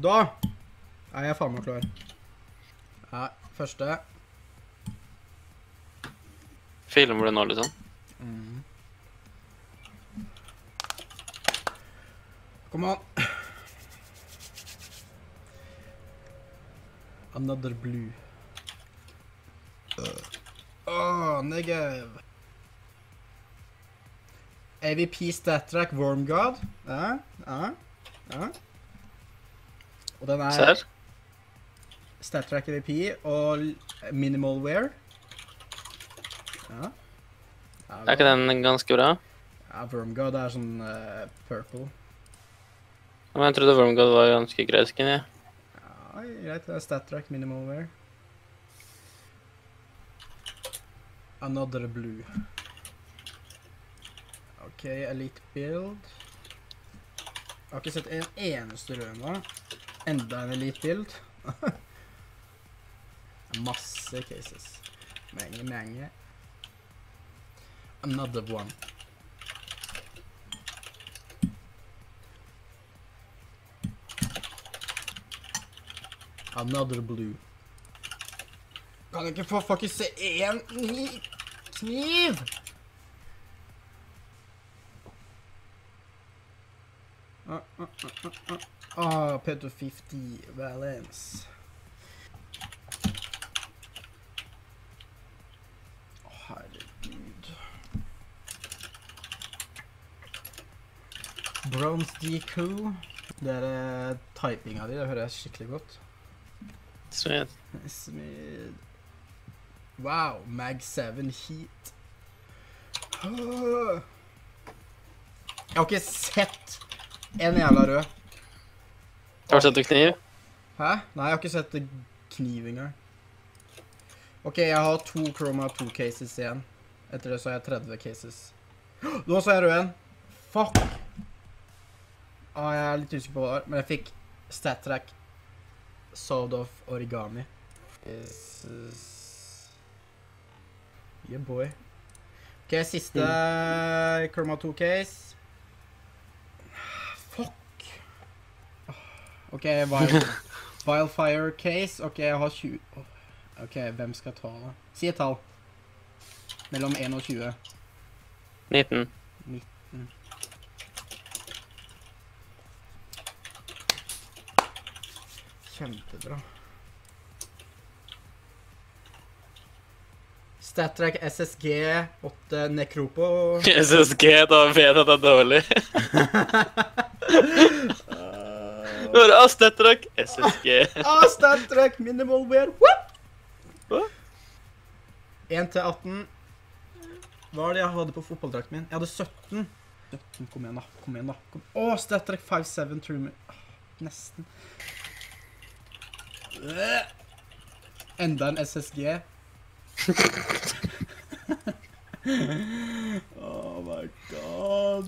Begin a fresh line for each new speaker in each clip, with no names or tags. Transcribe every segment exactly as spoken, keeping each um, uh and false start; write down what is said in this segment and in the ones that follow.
Da er jeg faen meg klar. Ja, første.
Filmer du nå, liksom?
Mm. Kom an. Another blue. Åh, negative. A V P StatTrack Worm God. Ja, ja, ja. Og den er
Ser?
StatTrack A V P og Minimal Wear. Ja. Ja,
Er ikke den ganske bra?
Ja, Worm God er sånn uh, purple.
Men jeg trodde Wormgod var ganske grei skin, ja.
Ja, greit, det er StatTrack Minimal Wear. Another blue. Ok, elite build. Jeg har ikke sett en eneste rød nå. Enda en elite build. Masse cases. Mange, mange. Another one. Another blue. Kan jeg ikke få faktisk se en kniv? Ah, ah, ah, ah, ah. Ah, Peto femti Valence. Å, herregud. Bronze Deco. Det er uh, typinga di, det hører jeg skikkelig godt.
Sweet.
Smid. Wow, Mag syv Heat. Jeg har ikke sett en jævla rød.
Har du sett du kniv?
Hæ? Nei, jeg har ikke sett kniv engang. Ok, jeg har to Chroma to cases igjen. Etter det så har jeg tretti cases. Nå så jeg røden. Fuck! Ah, jeg er litt usikker på hva det var, men jeg fikk StatTrack Sawed Off Origami. Yes. Yeah, boy. Ok, siste mm. Chroma to case. Fuck! Ok, Wild, Wildfire case. Ok, jeg har tjue. Ok, hvem skal ta det? Si et tall. Mellom en og tjue.
nitten.
nitten. Kjempebra. StatTrack S S G åtte Necropo.
S S G, da vet jeg at det er dårlig. Bare ah, StatTrack S S G.
Ah, StatTrack Minimal Wear.
Hva?
en til atten. Hva var det jeg hadde på fotballdrakten min? Jeg hadde sytten. sytten, kom igjen da, kom igjen da. Kom. Åh, StatTrack fem syv True. Nesten. Enda en S S G. Oh my god.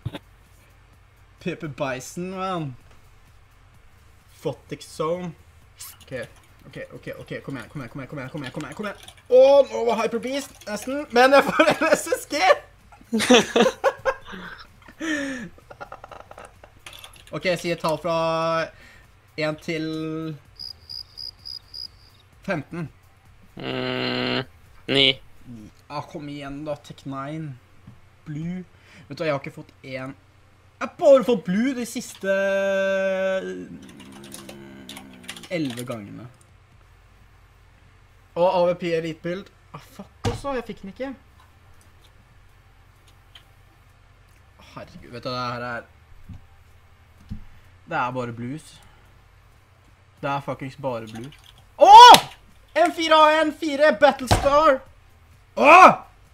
Pepe Bison, man. Photic Zone. Ok, ok, ok, ok, kom igjen, kom igjen, kom igjen, kom igjen, kom igjen, kom igjen, kom igjen. Åh, nå var Hyper Beast, nesten, men jeg får en S S G! Ok, jeg sier tall fra en til femten.
Mm, ni.
Ah, kom igjen da, Tech nine. Blue. Vet du hva, jeg har ikke fått en... Jeg har bare fått blue de siste... elleve gangene. Og A V P Elite Build. Ah, fuck også, jeg fikk den ikke. Herregud, vet du, det her er... Det er bare blues. Det er fuckings bare blue. Åh! M fire A N fire Battlestar! Åh!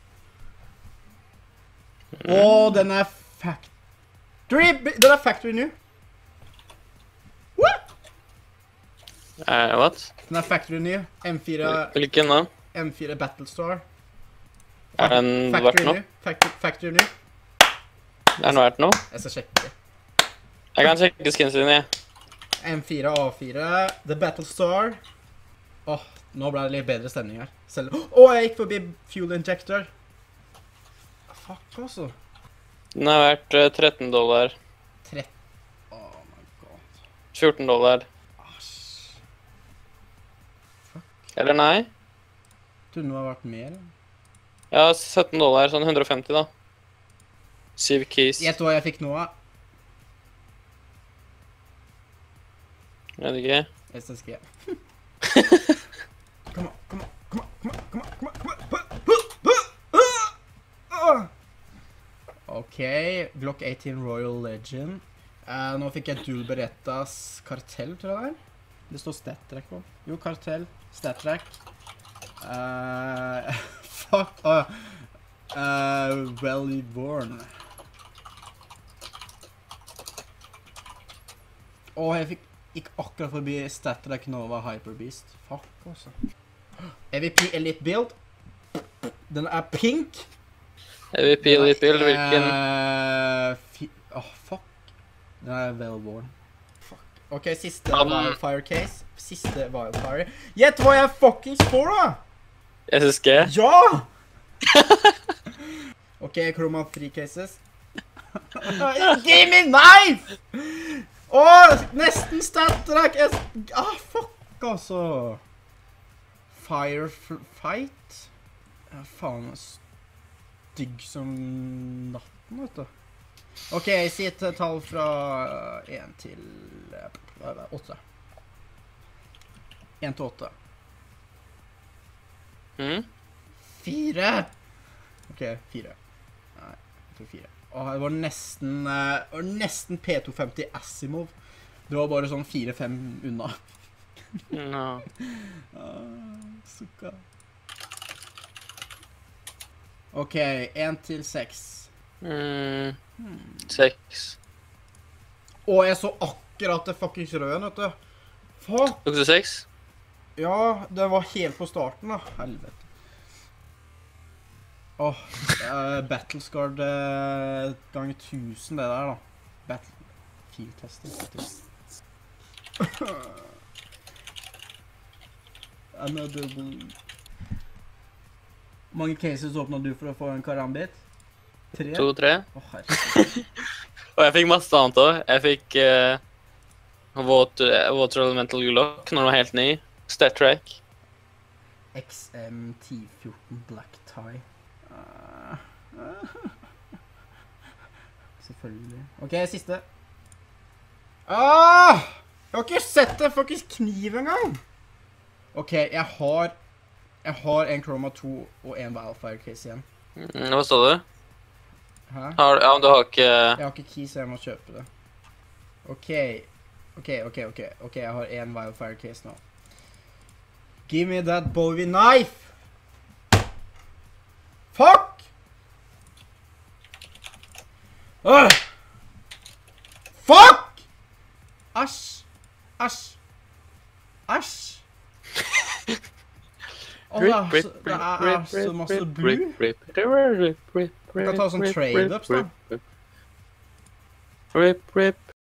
Åh, den er factory... Den er factory new. What?
Eh, what?
Den er factory new. M fire...
Hvilken da?
M fire Battlestar.
Er den verdt noe?
Factory, factory new.
Er den verdt noe?
Jeg skal sjekke det.
Jeg kan sjekke skinsen din, jeg.
M fire A fire, The Battlestar. Åh, nå ble det litt bedre stemning her. Selv... Åh, jeg gikk forbi Fuel Injector. Fuck, altså.
Den er verdt uh, tretten dollar.
tretten... Oh my god.
fjorten dollar.
Asj.
Eller nei?
Trodde det hadde vært mer.
Ja, sytten dollar, sånn hundre og femti da. Syv keys.
Gjett hva jeg fikk nå, da.
Vet ikke.
S S G. Kom an, kom an, kom an, kom an, kom an, kom an, kom an. Ok, Glock atten Royal Legend. Uh, nå fikk jeg Dual Berettas Kartell, tror jeg det er. Det står Stat-track på. Jo, Kartell, Stat-track. Uh, fuck, uh, uh, Well-born. Åh, jeg fikk ikke akkurat forbi Stat-track Nova Hyper Beast. Fuck, også. E V P Elite Build. Den er pink.
E V P Elite Build, hvilken?
Uh, Åh, oh, fuck. Den er Well-born. Fuck. Ok, siste um, Wildfire case. Siste Wildfire. Gjett hva jeg fucking får, da!
S S G?
Ja! Ok, Chroma three cases. Give me knife! Åh, nesten stat-track. Ah, fuck, altså. Firefight? Ja, faen, stygg som natten, vet du. Ok, si et tall fra en til åtte. en til åtte.
Mm?
Fire! Ok, fire. Nei, jeg tror fire. Åh, det var nesten, uh, det var nesten P to femti Asimov. Det var bare sånn fire fem unna.
No.
Ah, sukka. Ok, en til seks.
Mm. Seks.
Åh, jeg så akkurat det fuckings røden, vet du. Fuck!
Tok du seks?
Ja, det var helt på starten, da. Helvete. Åh, uh, Battlescard uh, ganger tusen, det der, da. Battle... Field testing. Another blue. Hvor mange cases åpnet du for å få en karambit? Tre?
To, tre.
Åh, herregud.
Og jeg fikk masse annet også. Jeg fikk uh, Water, Water Elemental Glock når den var helt ny. Stat Track.
X M T fjorten Black Tie. Uh, uh. Selvfølgelig. Ok, siste. Ah! Jeg har ikke sett det faktisk kniv engang. Ok, jeg har... Jeg har en Chroma to og en Wildfire case igjen.
Mm, hva sa du?
Hæ?
Har, ja, du har ikke...
Jeg har ikke keys, jeg må kjøpe det. Ok. Ok, ok, ok. Ok, jeg har en Wildfire case nå. Give me that Bowie knife! Fuck! Ugh! Fuck! Asj! Asj! Asj! Åh, det er så, det er så masse blue. Jeg kan ta sånn trade-ups, da.
Rip, rip,